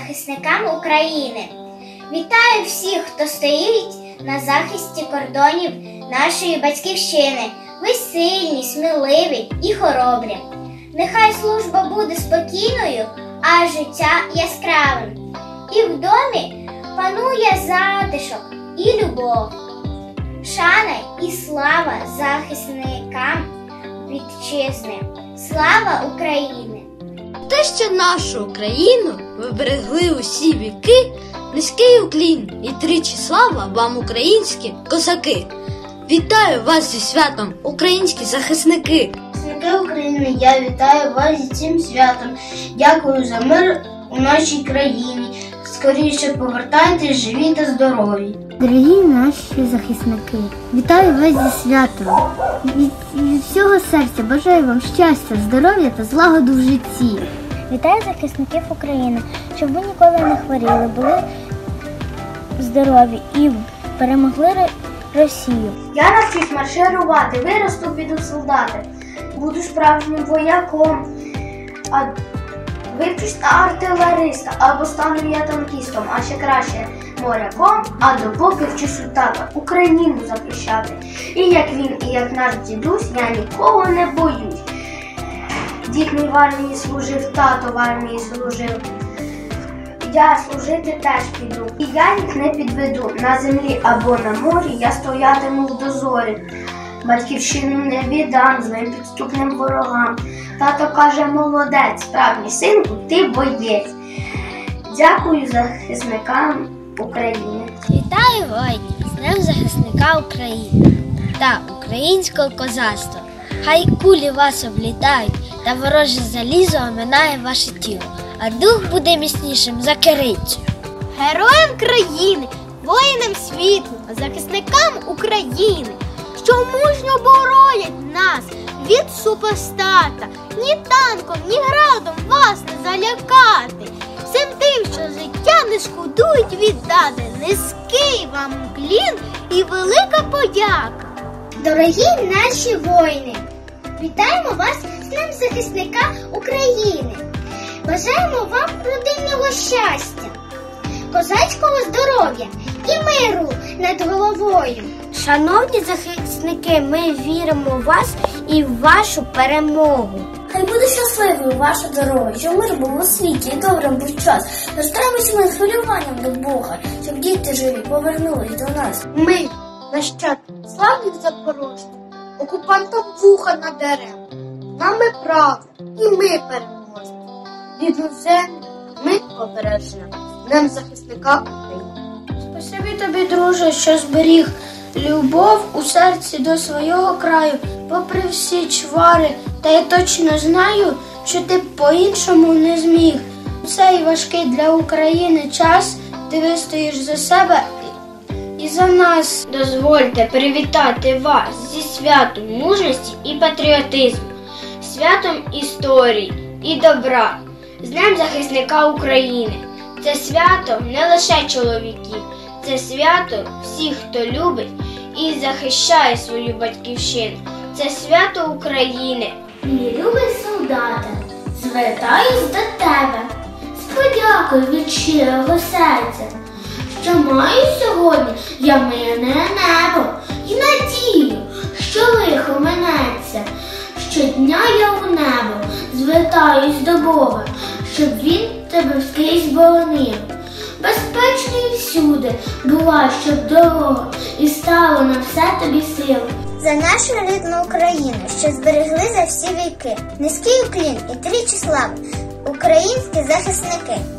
захисникам України. Вітаю всіх, хто стоїть на захисті кордонів нашої батьківщини. Ви сильні, сміливі і хоробрі. Нехай служба буде спокійною, а життя яскравим. І в домі панує затишок і любов. Шана і слава захисникам вітчизни. Слава Україні! Те, що нашу Україну ви берегли усі віки, низький уклін і тричі слава вам, українські козаки! Вітаю вас зі святом, українські захисники! Захисники України, я вітаю вас зі цим святом. Дякую за мир у нашій країні. Скоріше повертайтесь живі та здорові. Дорогі наші захисники, вітаю вас зі святом. Від всього серця бажаю вам щастя, здоров'я та злагоду в житті. Вітаю захисників України, щоб ви ніколи не хворіли, були здорові і перемогли Росію. Я навчусь марширувати, виросту, піду в солдати. Буду справжнім вояком, вивчусь на артилериста, або стану я танкістом, а ще краще моряком, а допоки вчусь у тата Україну захищати. І як він, і як наш дідусь, я нікого не боюсь. Дід мій в армії служив, тато в армії служив. Я служити теж піду, і я їх не підведу. На землі або на морі я стоятиму в дозорі. Батьківщину не віддам злим підступним ворогам. Тато каже: молодець, справді, синку, ти боєць. Дякую захисникам України. Вітаю воїнів з Днем захисника України та українського козацтва. Хай кулі вас облітають та вороже залізо оминає ваше тіло, а дух буде міцнішим за кирицю. Героям країни, воїнам світу, захисникам України, що мужньо боронять нас від супостата. Ні танком, ні градом вас не залякати. Всім тим, що життя не шкодують віддати, низький вам уклін і велика подяка. Дорогі наші воїни, вітаємо вас з Днем захисника України. Бажаємо вам родинного щастя, козацького здоров'я і миру над головою. Шановні захисники, ми віримо в вас і в вашу перемогу. Хай буде щасливою ваша дорога, щоб мир був у світі і добрим був час. Зостаємося ми з хвилюванням до Бога, щоб діти живі повернулись до нас. Ми, нащадки славних запорожців, окупантам вуха надеремо. Нами правда, і ми переможемо. Рідну землю ми побережемо. Днем захисника України. Спасибі тобі, друже, що зберіг любов у серці до свого краю, попри всі чвари. Та я точно знаю, що ти по-іншому не зміг. У цей важкий для України час ти вистоїш за себе і за нас. Дозвольте привітати вас зі святом мужності і патріотизму, святом історії і добра, з Днем захисника України. Це свято не лише чоловіків, це свято всіх, хто любить і захищає свою батьківщину. Це свято України. Мій любий солдате, звертаюсь до тебе з подякою від щирого серця, що маю сьогодні я мирне небо і надію, що лихо минеться. Щодня я у небо звертаюсь до Бога, щоб він тебе скрізь боронив. Безпечною всюди була, щоб дорога, і стало на все тобі сил. За нашу рідну Україну, що зберегли за всі віки, низький уклін і тричі слава, українські захисники.